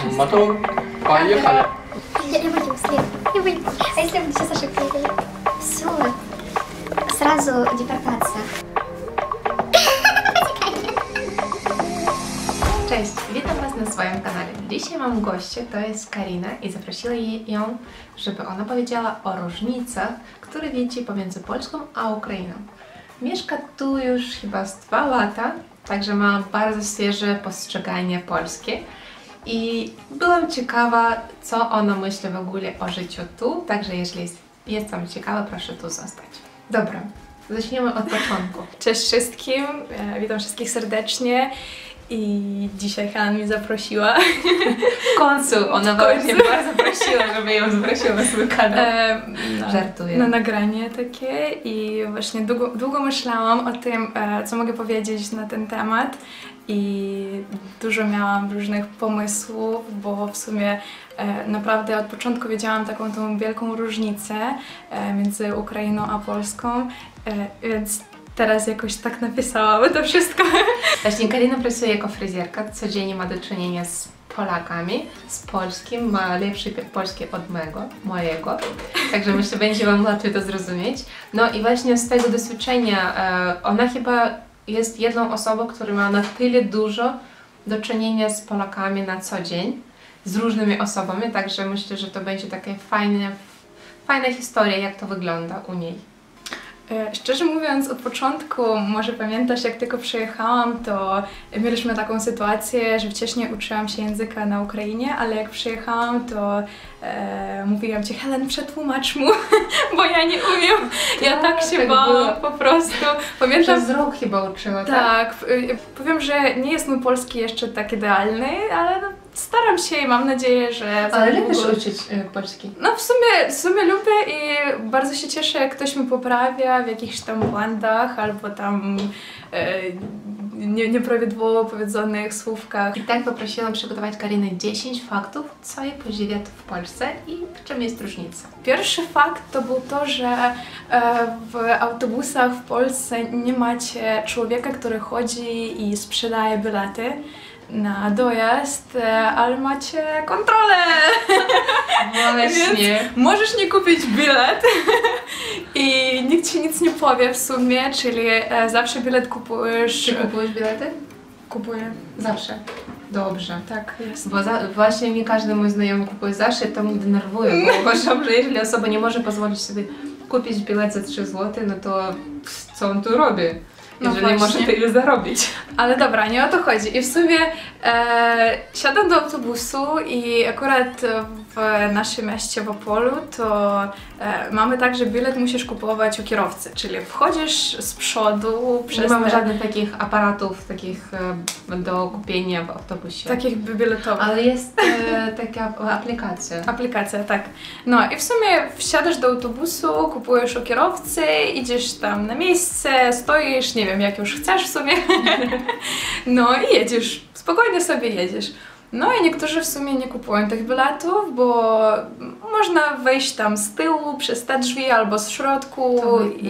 Мотор. Поехали. Я боюсь, я боюсь. А если я буду сейчас ошибкой? Все, сразу депортация. Cześć, witam Was na swoim kanale. Dzisiaj mam gościa, to jest Karina i zaprosiła ją, żeby ona powiedziała o różnicach, które widzi pomiędzy Polską a Ukrainą. Mieszka tu już chyba z 2 lata, także ma bardzo świeże postrzeganie polskie i byłam ciekawa, co ona myśli w ogóle o życiu tu, także jeśli jest Wam ciekawe, proszę tu zostać. Dobra, zaczniemy od początku. Cześć wszystkim, witam wszystkich serdecznie i dzisiaj Hanna mnie zaprosiła. W końcu, ona właśnie bardzo prosiła, żeby ją zaprosiła na swój kanał. Żartuję. Na nagranie takie i właśnie długo myślałam o tym, co mogę powiedzieć na ten temat i dużo miałam różnych pomysłów, bo w sumie naprawdę od początku wiedziałam taką tą wielką różnicę między Ukrainą a Polską, więc teraz jakoś tak napisałam to wszystko. Właśnie Karina pracuje jako fryzjerka, codziennie ma do czynienia z Polakami, z polskim, ma lepszy polski od mojego, także myślę, będzie Wam łatwiej to zrozumieć. No i właśnie z tego doświadczenia ona chyba jest jedną osobą, która ma na tyle dużo do czynienia z Polakami na co dzień, z różnymi osobami, także myślę, że to będzie taka fajna historia, jak to wygląda u niej. Szczerze mówiąc, od początku, może pamiętasz, jak tylko przyjechałam, to mieliśmy taką sytuację, że wcześniej uczyłam się języka na Ukrainie, ale jak przyjechałam, to mówiłam Ci, Helen, przetłumacz mu, bo ja nie umiem. Ja tak się bałam po prostu. Pamiętam, z rok chyba uczyła, tak? Tak, powiem, że nie jest mój polski jeszcze tak idealny, ale no, staram się i mam nadzieję, że... Ale lubisz uczyć polski? No w sumie lubię i bardzo się cieszę, jak ktoś mi poprawia w jakichś tam błędach albo tam nieprawidłowo powiedzianych słówkach. I tak poprosiłam przygotować Karinę 10 faktów, co jej podziwia tu w Polsce i w czym jest różnica. Pierwszy fakt to był to, że w autobusach w Polsce nie macie człowieka, który chodzi i sprzedaje bilety na dojazd, ale macie kontrolę. Właśnie. Więc możesz nie kupić bilet i nikt Ci nic nie powie w sumie, czyli zawsze bilet kupujesz. Czy kupujesz bilety? Kupuję. Zawsze. Dobrze. Tak, jest. Bo właśnie nie każdy mój znajomy kupuje zawsze, to mnie denerwuje, bo uważam, że jeżeli osoba nie może pozwolić sobie kupić bilet za 3 zł, no to co on tu robi? Jeżeli może tyle zarobić. Ale dobra, nie o to chodzi. I w sumie siadam do autobusu i akurat w naszym mieście w Opolu to mamy tak, że bilet musisz kupować u kierowcy, czyli wchodzisz z przodu przez... Nie mamy żadnych takich aparatów do kupienia w autobusie. Takich biletowych. Ale jest taka aplikacja. Aplikacja, tak. No i w sumie wsiadasz do autobusu, kupujesz u kierowcy, idziesz tam na miejsce, stoisz, nie wiem, jak już chcesz w sumie. No i jedziesz, spokojnie sobie jedziesz. No i niektórzy w sumie nie kupują tych biletów, bo można wejść tam z tyłu, przez te drzwi albo z środku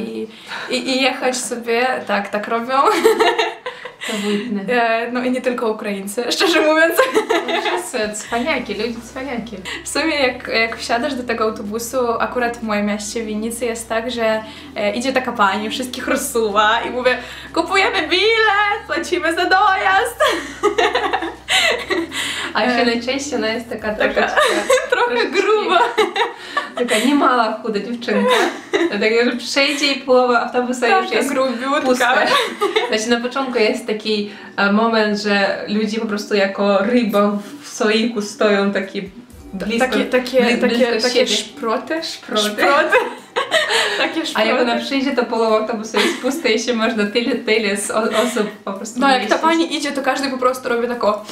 i jechać sobie, tak robią. To wybitne. No i nie tylko Ukraińcy, szczerze mówiąc. Wszyscy cwaniaki, ludzie cwaniaki. W sumie jak wsiadasz do tego autobusu, akurat w moim mieście, w Winnicy, jest tak, że idzie taka pani, wszystkich rozsuwa i mówię, kupujemy bilet, płacimy za dojazd. A jeszcze najczęściej ona jest taka trochę gruba. Taka niemała, chuda dziewczynka. Dlatego, że przejdzie i połowa autobusa już jest pusta. Znaczy na początku jest taki moment, że ludzie po prostu jako ryba w słoiku stoją takie blisko, takie szproty. Takie szproty. A jak ona przyjdzie, to połowa autobusu jest pusta i się można tyle z osób po prostu no jak ta pani idzie, to każdy po prostu robi tak o.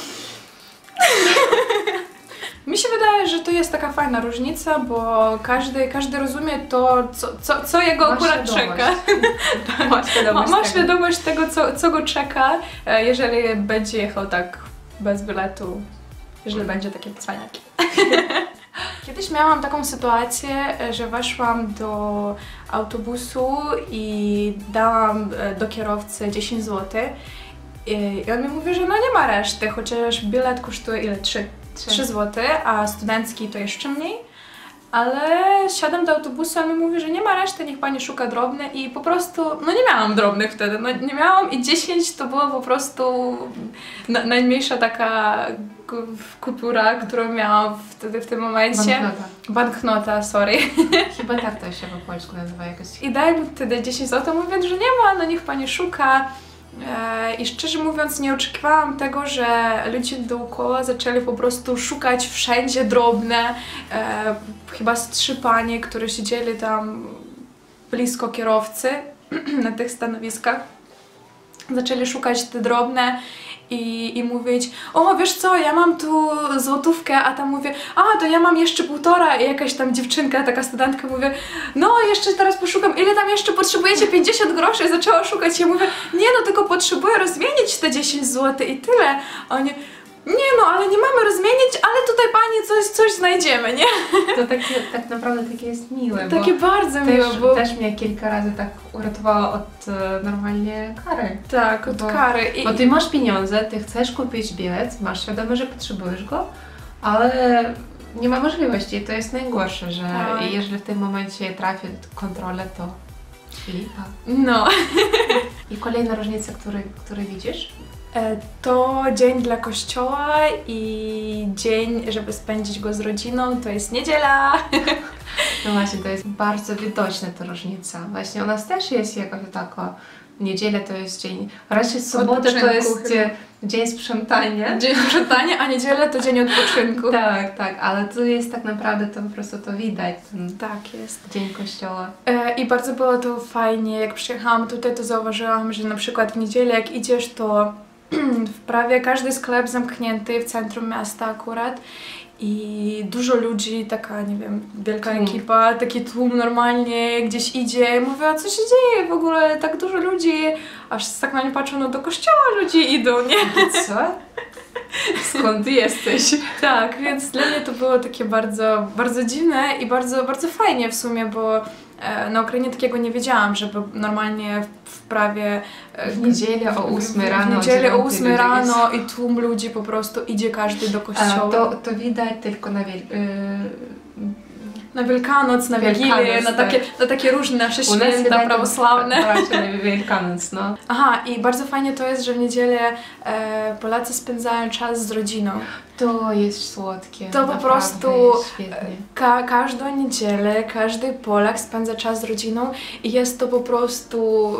Mi się wydaje, że to jest taka fajna różnica, bo każdy rozumie to, co jego akurat czeka. Ma świadomość tego, co go czeka, jeżeli będzie jechał tak bez biletu, jeżeli będzie takie cwaniaki. Kiedyś miałam taką sytuację, że weszłam do autobusu i dałam do kierowcy 10 zł. I on mi mówi, że no nie ma reszty, chociaż bilet kosztuje ile? 3 zł, a studencki to jeszcze mniej. Ale siadam do autobusu, a on mi mówi, że nie ma reszty, niech pani szuka drobne i po prostu, no nie miałam drobnych wtedy, no nie miałam i 10 to było po prostu najmniejsza taka kupiura, którą miałam wtedy w tym momencie. Banknota, sorry. Chyba tak to się po polsku nazywa jakoś. I daj mi wtedy 10 zł, mówiąc, że nie ma, no niech pani szuka. I szczerze mówiąc nie oczekiwałam tego, że ludzie dookoła zaczęli po prostu szukać wszędzie drobne. Chyba z 3 panie, które siedzieli tam blisko kierowcy na tych stanowiskach, zaczęli szukać te drobne i mówić: o, wiesz co, ja mam tu złotówkę, a tam mówię: a, to ja mam jeszcze 1,5 i jakaś tam dziewczynka, taka studentka mówi: no, jeszcze teraz poszukam, ile tam jeszcze potrzebujecie? 50 groszy, zaczęła szukać, ja mówię: nie, no tylko potrzebuję rozmienić te 10 zł i tyle. A oni: nie no, ale nie mamy rozmienić, ale tutaj pani coś znajdziemy, nie? To takie, tak naprawdę takie jest miłe. Takie bardzo miłe, bo... Też mnie kilka razy tak uratowało od normalnie kary. Tak, od kary. Bo ty masz pieniądze, ty chcesz kupić bilet, masz świadomość, że potrzebujesz go, ale nie ma możliwości i to jest najgorsze, że jeżeli w tym momencie trafi kontrolę, to lipa. No. I kolejna różnica, której widzisz? To dzień dla kościoła i dzień, żeby spędzić go z rodziną, to jest niedziela. No właśnie, to jest bardzo widoczna ta różnica. Właśnie u nas też jest jakoś taka, niedziela to jest dzień, raczej sobota to jest dzień sprzątania. Dzień sprzątania, a niedziela to dzień odpoczynku. Tak, tak, ale tu jest tak naprawdę to po prostu to widać. Tak jest. Dzień kościoła. I bardzo było to fajnie, jak przyjechałam tutaj, to zauważyłam, że na przykład w niedzielę jak idziesz, to w prawie każdy sklep zamknięty w centrum miasta akurat i dużo ludzi, taka, nie wiem, wielka ekipa, taki tłum normalnie gdzieś idzie i mówię: a co się dzieje w ogóle, tak dużo ludzi, aż tak na nie patrzą, no do kościoła ludzie idą, nie? Co? Skąd jesteś? Tak, więc dla mnie to było takie bardzo, bardzo dziwne i bardzo, bardzo fajnie w sumie, bo na Ukrainie takiego nie wiedziałam, żeby normalnie w prawie w niedzielę o 8 rano. W niedzielę o 8 rano i tłum ludzi po prostu idzie każdy do kościoła. To widać tylko na Wielkanoc, na Wigilię, na takie różne nasze święta prawosławne. Na Wielkanoc, no. Aha, i bardzo fajnie to jest, że w niedzielę Polacy spędzają czas z rodziną. To jest słodkie. To po prostu każdą niedzielę każdy Polak spędza czas z rodziną i jest to po prostu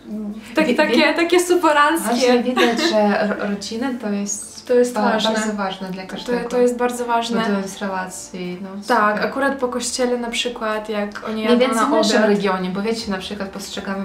takie superanckie. Właśnie widać, że rodzina to jest ważne. Bardzo ważne dla każdego. To jest bardzo ważne. Budując relacje. No, tak, super. Akurat po kościele na przykład, jak oni jadą na w naszym obiad. regionie, bo wiecie, na przykład postrzegamy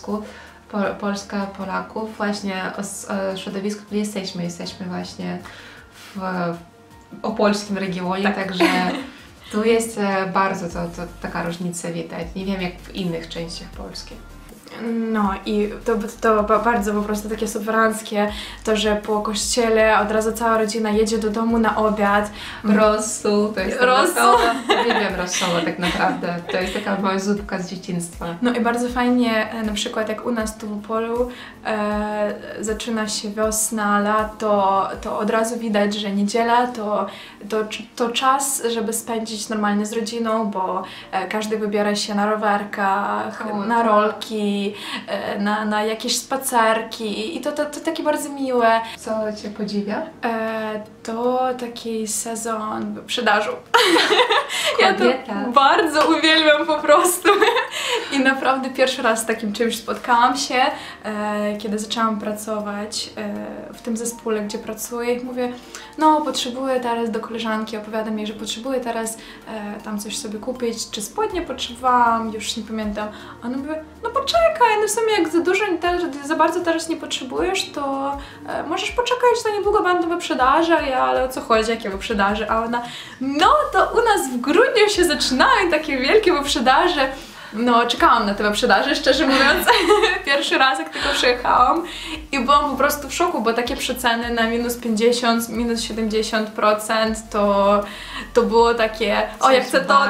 Polska, Polaków właśnie o środowisku, gdzie jesteśmy właśnie w opolskim regionie, także tu jest bardzo taka różnica widać. Nie wiem jak w innych częściach Polski. No i to bardzo po prostu takie superanckie, to, że po kościele od razu cała rodzina jedzie do domu na obiad. Rosół, to jest rosół. Uwielbiam rosołę tak naprawdę, to jest taka moja zupka z dzieciństwa. No i bardzo fajnie, na przykład jak u nas tu w Opolu zaczyna się wiosna, lato, to od razu widać, że niedziela to czas, żeby spędzić normalnie z rodziną, bo każdy wybiera się na rowerkach, na rolki, na jakieś spacerki i to takie bardzo miłe. Co Cię podziwia? To taki sezon wyprzedażu. Kobieta. Ja to bardzo uwielbiam po prostu. I naprawdę pierwszy raz z takim czymś spotkałam się, kiedy zaczęłam pracować w tym zespole, gdzie pracuję i mówię: no potrzebuję teraz do koleżanki, opowiadam jej, że potrzebuję teraz tam coś sobie kupić, czy spodnie potrzebowałam, już nie pamiętam. A ona mówi: no poczekaj, no w sumie jak za bardzo teraz nie potrzebujesz, to możesz poczekać, to niedługo będą wyprzedaże. Ale o co chodzi, jakie wyprzedaże? A ona: no to u nas w grudniu się zaczynają takie wielkie wyprzedaże. No, czekałam na te wyprzedaże, szczerze mówiąc, pierwszy raz jak tylko przyjechałam i byłam po prostu w szoku, bo takie przeceny na -50, -70% to było takie: o, ja chcę to.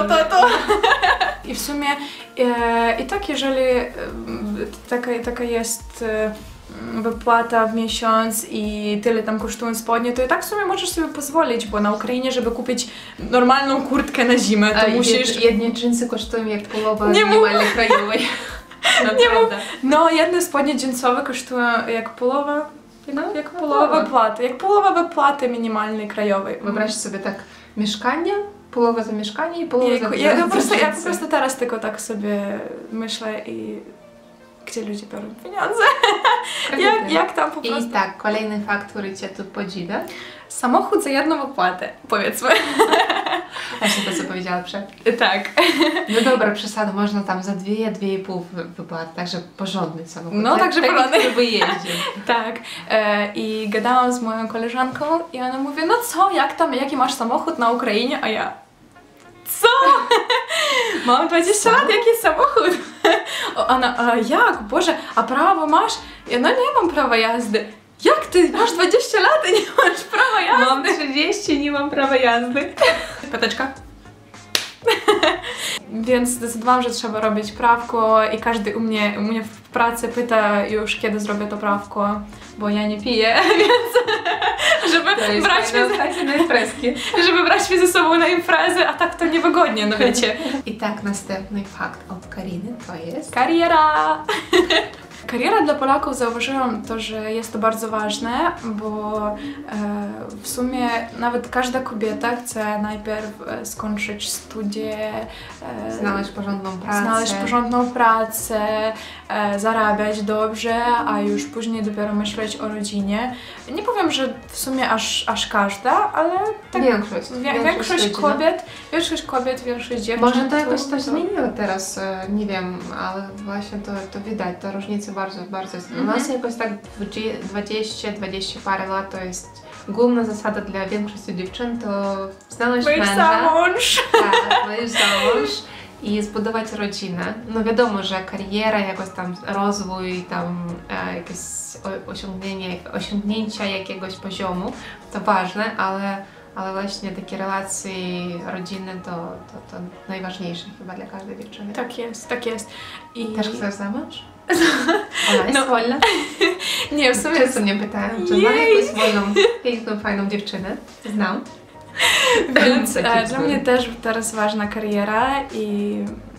I w sumie i tak, jeżeli taka jest wypłata w miesiąc i tyle tam kosztują spodnie, to i tak w sumie możesz sobie pozwolić, bo na Ukrainie, żeby kupić normalną kurtkę na zimę, to musisz... Jedne dżinsy kosztują jak połowa minimalnej krajowej. No, jedne spodnie dżinsowe kosztują jak połowa... Jak połowa wypłaty minimalnej krajowej. Wyobraź sobie tak mieszkanie, połowa za mieszkanie i połowa za ja po prostu teraz tylko tak sobie myślę i gdzie ludzie biorą pieniądze? jak tam po prostu... I tak, kolejny fakt, który Cię tu podziwia. Samochód za jedną opłatę, powiedzmy. Właśnie to, co powiedziała przed. Tak. No dobra, przesada, można tam za 2,5 wypłaty, także porządny samochód. No, także porządny. Który by jeździł. Tak. I gadałam z moją koleżanką i ona mówi, no co, jak tam, jaki masz samochód na Ukrainie? A ja, co? Mam 20 lat, jaki samochód? Ona, a jak? Boże, a prawo masz? Ja, no nie mam prawa jazdy. Jak ty? Masz 20 lat i nie masz prawa jazdy? Mam 30 i nie mam prawa jazdy. Pateczka. Więc zdecydowałam, że trzeba robić prawko i każdy u mnie w pracy pyta już, kiedy zrobię to prawko, bo ja nie piję, więc żeby brać mnie ze sobą na imprezę, a tak to niewygodnie, no wiecie. I tak, następny fakt od Kariny to jest... Kariera! Kariera dla Polaków, zauważyłam to, że jest to bardzo ważne, bo w sumie nawet każda kobieta chce najpierw skończyć studia, znaleźć porządną pracę, zarabiać dobrze, a już później dopiero myśleć o rodzinie. Nie powiem, że w sumie aż każda, ale tak większość kobiet, większość dziewczyn. Może to jakoś coś zmieniło teraz, nie wiem, ale właśnie to widać, te różnice bardzo jest. U nas jakoś tak 20 parę lat to jest główna zasada dla większości dziewczyn, to znaleźć męża. Wyjść za mąż. Tak, wyjść za mąż i zbudować rodzinę. No wiadomo, że kariera, jakoś tam rozwój, tam jakieś osiągnięcia jakiegoś poziomu to ważne, ale właśnie takie relacje rodzinne to najważniejsze chyba dla każdej dziewczyny. Tak jest. I... Też chcesz za mąż? Ona jest wolna? Nie, w sumie... Często mnie pytają, czy znam jakąś wolną, piękną, fajną dziewczynę. Znam. Więc dla mnie też teraz ważna kariera i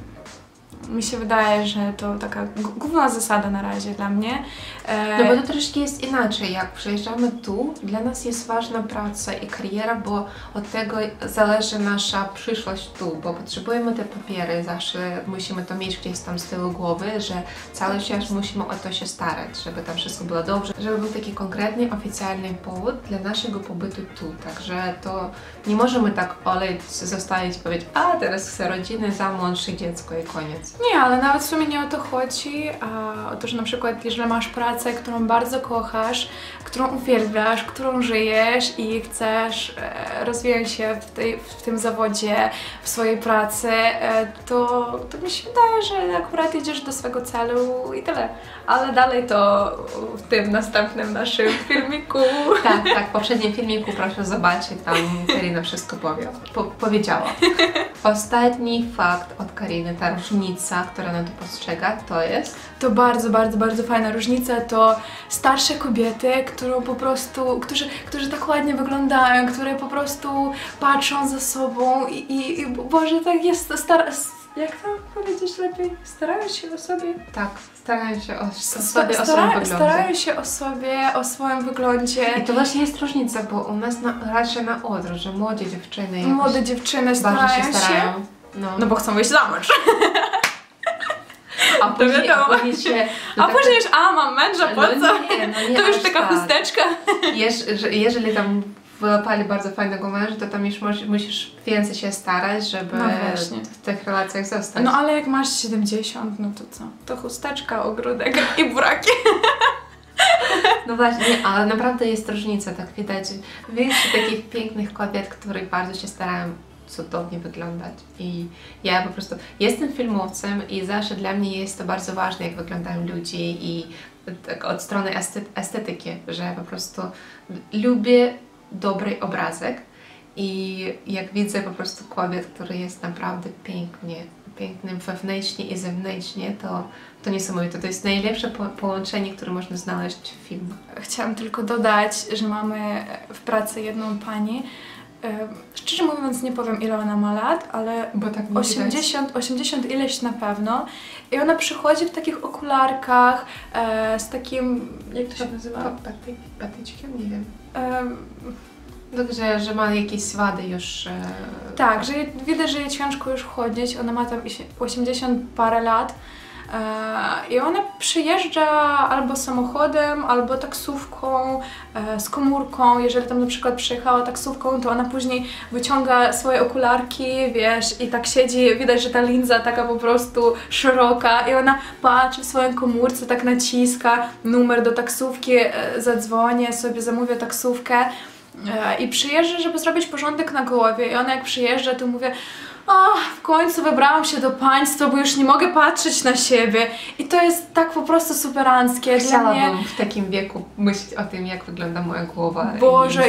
mi się wydaje, że to taka główna zasada na razie dla mnie. No bo to troszkę jest inaczej, jak przyjeżdżamy tu, dla nas jest ważna praca i kariera, bo od tego zależy nasza przyszłość tu, bo potrzebujemy te papiery, zawsze musimy to mieć gdzieś tam z tyłu głowy, że cały czas musimy o to się starać, żeby tam wszystko było dobrze, żeby był taki konkretny, oficjalny powód dla naszego pobytu tu, także to nie możemy tak oleć, zostawić i powiedzieć, a teraz chcę rodziny, za mąż i dziecko i koniec. Nie, ale nawet w sumie nie o to chodzi, a o to, że na przykład jeżeli masz pracę, którą bardzo kochasz, którą uwielbiasz, którą żyjesz i chcesz rozwijać się w tym zawodzie, w swojej pracy, to mi się wydaje, że akurat idziesz do swego celu i tyle. Ale dalej to w tym następnym naszym filmiku. Tak, w poprzednim filmiku proszę zobaczyć, tam Karina wszystko powiedziała. Ostatni fakt od Kariny, ta różnica, która ona tu postrzega, to jest? To bardzo fajna różnica, to starsze kobiety, którzy tak ładnie wyglądają, które po prostu patrzą za sobą i Boże, tak jest jak tam powiedzieć lepiej? Starają się o sobie? Tak, starają się o sobie, o swoim wyglądzie. I to właśnie jest różnica, bo u nas raczej na odwrót, że młode dziewczyny starają się. No bo chcą wyjść za mąż. A później już, mam męża, po co? To już taka chusteczka. Jeżeli tam wyłapali bardzo fajnego męża, to tam już musisz więcej się starać, żeby w tych relacjach zostać. No ale jak masz 70, no to co? To chusteczka, ogródek i buraki. No właśnie, ale naprawdę jest różnica, tak widać. Więcej takich pięknych kobiet, które bardzo się starają cudownie wyglądać. I ja po prostu jestem filmowcem i zawsze dla mnie jest to bardzo ważne, jak wyglądają ludzie i tak od strony estetyki, że po prostu lubię dobry obrazek i jak widzę po prostu kobiet, który jest naprawdę pięknie pięknym wewnętrznie i zewnętrznie, to niesamowite. To jest najlepsze połączenie, które można znaleźć w filmach. Chciałam tylko dodać, że mamy w pracy jedną pani. Szczerze mówiąc nie powiem ile ona ma lat, ale Bo tak nie 80 ileś na pewno. I ona przychodzi w takich okularkach, z takim, jak to się nazywa? Patyczkiem? Nie wiem. Także, że ma jakieś wady już. Tak, że widać, że jej ciężko już chodzić. Ona ma tam 80 parę lat. I ona przyjeżdża albo samochodem, albo taksówką, z komórką. Jeżeli tam na przykład przyjechała taksówką, to ona później wyciąga swoje okularki, wiesz, i tak siedzi, widać, że ta linza taka po prostu szeroka i ona patrzy w swoją komórce, tak naciska numer do taksówki, zadzwonię sobie, zamówię taksówkę i przyjeżdża, żeby zrobić porządek na głowie. I ona jak przyjeżdża, to mówię: w końcu wybrałam się do państwa, bo już nie mogę patrzeć na siebie. I to jest tak po prostu superanckie. Chciałabym w takim wieku myśleć o tym, jak wygląda moja głowa. Boże,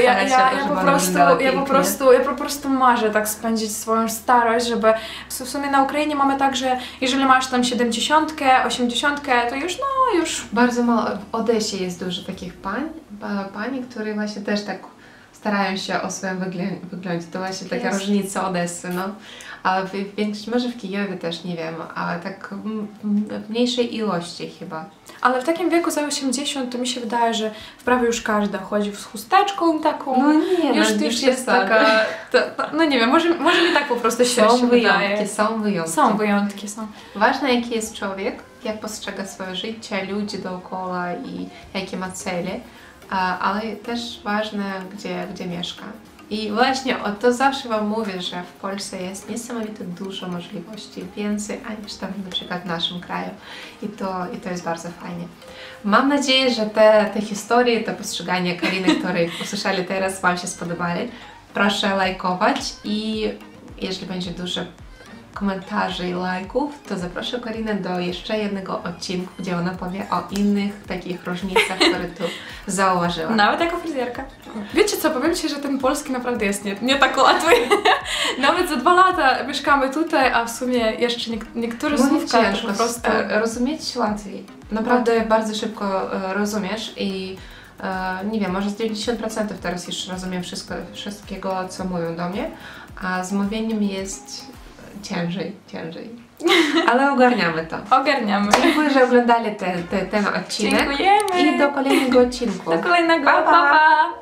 ja po prostu marzę tak spędzić swoją starość, żeby w sumie na Ukrainie mamy tak, że jeżeli masz tam 70, 80, to już Bardzo mało. W Odesie jest dużo takich pani, które właśnie też tak starają się o swoim wyglądzie. To właśnie taka różnica Odessy, no. Ale może w Kijowie też, nie wiem, ale tak w mniejszej ilości chyba. Ale w takim wieku za 80 to mi się wydaje, że prawie już każda chodzi z chusteczką taką. No nie, już jest taka... no nie wiem, może mi tak po prostu się wydaje. Są wyjątki. Są wyjątki, są. Ważne, jaki jest człowiek, jak postrzega swoje życie, ludzi dookoła i jakie ma cele, ale też ważne, gdzie mieszka. I właśnie to zawsze Wam mówię, że w Polsce jest niesamowite dużo możliwości, więcej niż tam na przykład w naszym kraju. I to jest bardzo fajnie. Mam nadzieję, że te historie, to postrzeganie Kariny, które usłyszeli teraz, Wam się spodobały. Proszę lajkować i jeżeli będzie dużo komentarzy i lajków, to zaproszę Karinę do jeszcze jednego odcinku, gdzie ona powie o innych takich różnicach, które tu zauważyła. Nawet jako fryzjerka. Wiecie co, powiem Ci, że ten polski naprawdę jest nie tak łatwy. Nawet za 2 lata mieszkamy tutaj, a w sumie jeszcze niektóre słówka ciężko po prostu rozumieć łatwiej. Naprawdę bardzo szybko rozumiesz i nie wiem, może z 90% teraz już rozumiem wszystkiego, co mówią do mnie, a z mówieniem jest ciężej. Ale ogarniamy to. Ogarniamy. Dziękuję, że oglądali ten odcinek. Dziękujemy. I do kolejnego odcinku. Do kolejnego. Pa, pa.